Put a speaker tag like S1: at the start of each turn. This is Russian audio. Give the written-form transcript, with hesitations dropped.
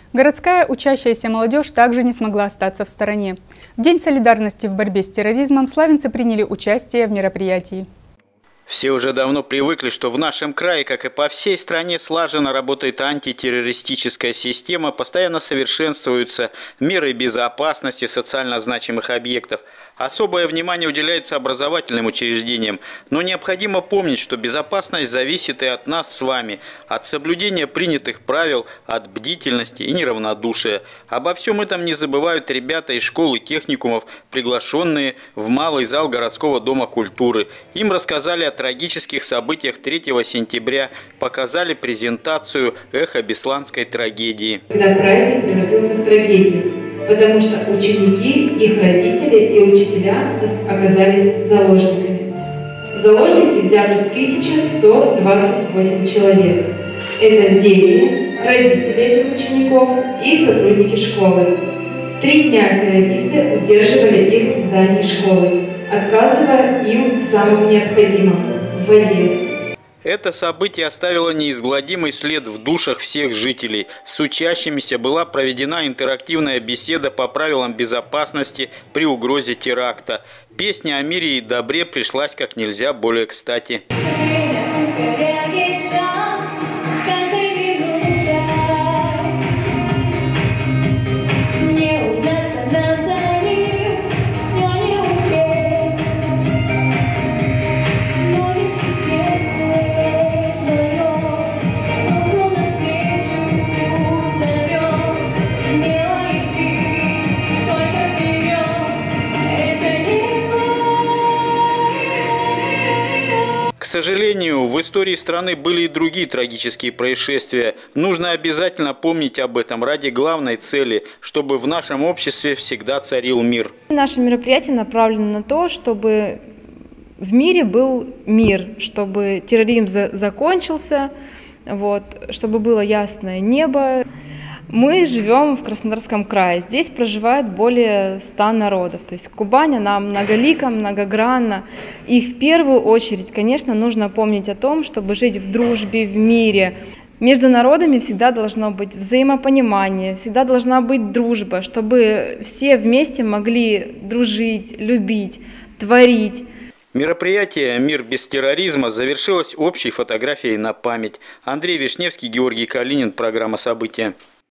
S1: Городская учащаяся молодежь также не смогла остаться в стороне. В День солидарности в борьбе с терроризмом славянцы приняли участие в мероприятии.
S2: Все уже давно привыкли, что в нашем крае, как и по всей стране, слаженно работает антитеррористическая система, постоянно совершенствуются меры безопасности социально значимых объектов. Особое внимание уделяется образовательным учреждениям, но необходимо помнить, что безопасность зависит и от нас с вами, от соблюдения принятых правил, от бдительности и неравнодушия. Обо всем этом не забывают ребята из школ и техникумов, приглашенные в малый зал городского дома культуры. Им рассказали о трагических событиях 3 сентября, показали презентацию «Эхо Бесланской трагедии».
S3: Когда праздник превратился в трагедию, потому что ученики, их родители и учителя оказались заложниками. Заложники взяты 1128 человек. Это дети, родители этих учеников и сотрудники школы. 3 дня террористы удерживали их в здании школы, отказывая им в самом необходимом – в воде.
S2: Это событие оставило неизгладимый след в душах всех жителей. С учащимися была проведена интерактивная беседа по правилам безопасности при угрозе теракта. Песня о мире и добре пришлась как нельзя более кстати. К сожалению, в истории страны были и другие трагические происшествия. Нужно обязательно помнить об этом ради главной цели, чтобы в нашем обществе всегда царил мир.
S4: Наше мероприятие направлено на то, чтобы в мире был мир, чтобы терроризм закончился, чтобы было ясное небо. Мы живем в Краснодарском крае, здесь проживает более 100 народов, то есть Кубань, она многолика, многогранна, и в первую очередь, конечно, нужно помнить о том, чтобы жить в дружбе, в мире. Между народами всегда должно быть взаимопонимание, всегда должна быть дружба, чтобы все вместе могли дружить, любить, творить.
S2: Мероприятие «Мир без терроризма» завершилось общей фотографией на память. Андрей Вишневский, Георгий Калинин, программа «События».